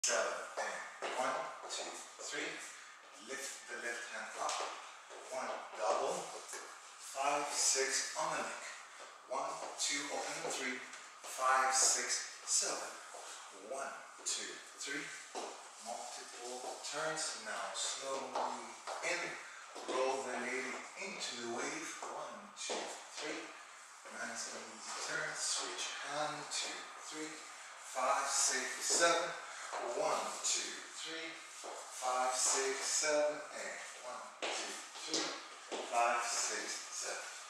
7, and 1, 2, 3. Lift the left hand up. 1, double. 5, 6 on the neck. 1, 2, open 3, 5, 6, 7. 1, 2, 3. Multiple turns. Now slowly in. Roll the lady into the wave. 1, 2, 3. Nice and easy turn. Switch hand. 2, 3, 5, 6, 7. 1, 2, 3, 5, 6, 7, and 1, 2, 3, 5, 6, 7.